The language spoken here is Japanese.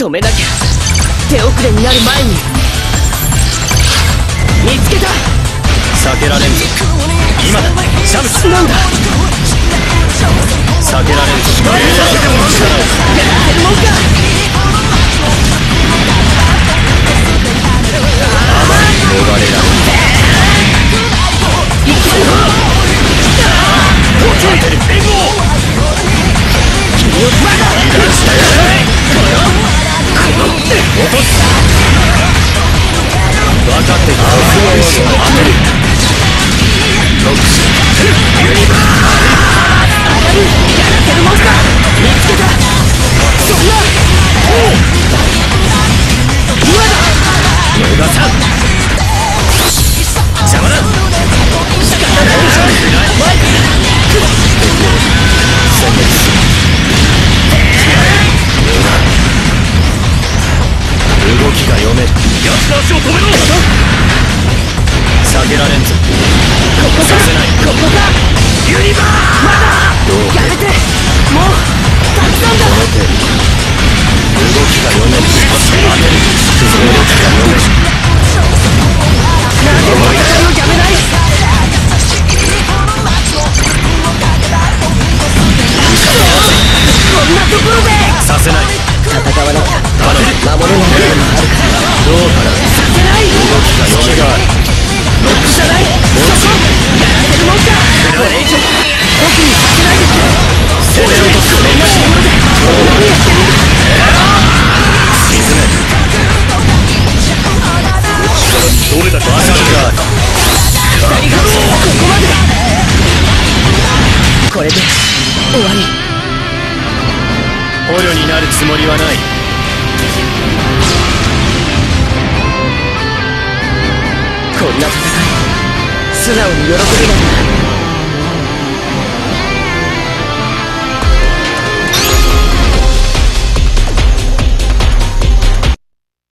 止めなきゃ。手遅れになる前に。見つけた。 避けられんぞ。今だシャムス。 なんだ。 避けられんぞ。やってもらうから。 やってるもんか。 逃れられる。 いけるぞ。 当てる。援護。 君をまだ油断したよ。落とす。分かってる。当てる。ロックス。ユニバーやってるもんか。見つけた。そんな。今だ。 逃さん。邪魔だ。 仕方ないでしょ。前動きが読める。奴の足を止めろ。避けられんぞ。 ここか。 させない。 ここか。 ユニバーまだ。やめて。もうたくさんだ。 動きが読める。当てる。動きが読める。 なんでも戦いをやめない。こんなところでさせない。 戦わなきゃ頼む。 守れないものもあるから。 どうかな。 させない。 動きが読める。 ロックじゃない。そこやらせるもんか。これ以上僕にさせないでくれ。 攻め落とす。 こんなところで何やってるんだ。 沈め。どれだけバサルがある。 二人がここまで。これで終わり。 捕虜になるつもりはない。 こんな戦い素直に喜べないんだ。